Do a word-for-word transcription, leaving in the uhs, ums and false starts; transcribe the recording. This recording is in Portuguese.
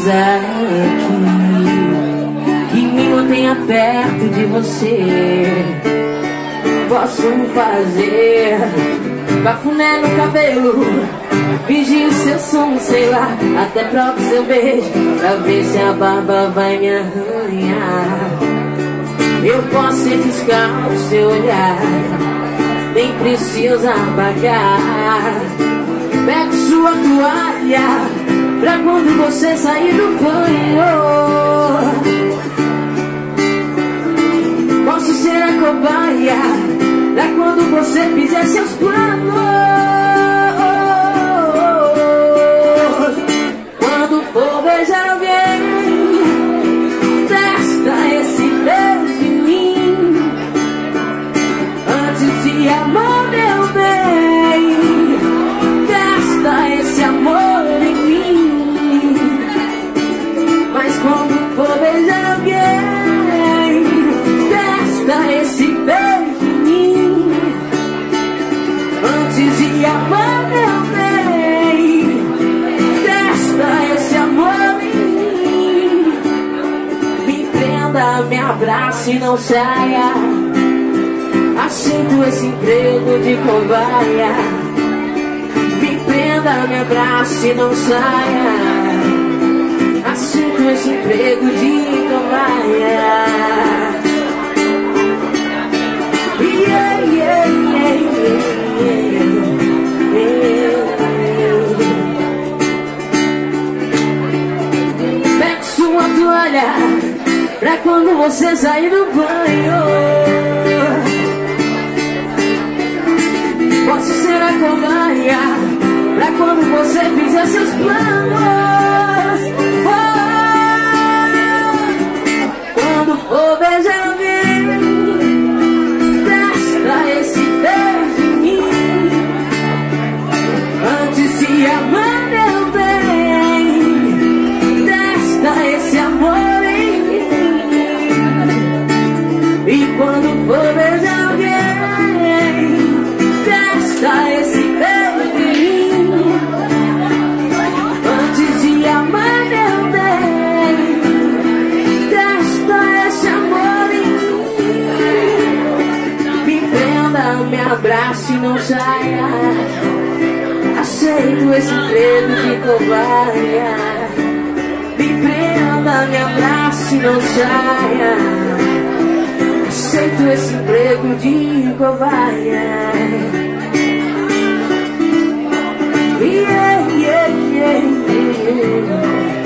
coisa que, que me mantenha perto de você. Posso fazer bafuné no cabelo, fingir o seu som, sei lá, até próprio seu beijo, pra ver se a barba vai me arranhar. Eu posso riscar o seu olhar, nem precisa apagar. Pego sua toalha pra quando você sair do banho. Posso ser a cobaia pra quando você fizer seus planos. Quando for beijar alguém, testa esse beijo em mim. Antes de amar meu bem, testa esse amor em mim. Mas quando for beijar alguém, testa esse beijo em mim. Antes de amar meu bem, testa esse amor em mim. Me prenda, me abrace e não saia. Aceito esse emprego de cobaia. Me prenda, me abrace e não saia. Aceito esse emprego de cobaia. Yeah, yeah, yeah, yeah, yeah. Pego sua toalha pra quando você sair do banho. Posso ser a cobaia pra quando você fizer seus planos. Oh, quando for beijar alguém, testa esse beijo em mim. Antes de amar meu bem, testa esse amor em mim. E quando for beijar alguém, testa esse beijo em mim. Antes de amar meu bem, testa esse amor em mim. Me prenda, me abrace e não saia. Aceito esse emprego de cobaia. Me prenda, me abrace e não saia. Aceito esse emprego de cobaia. Yeah, yeah, yeah, yeah.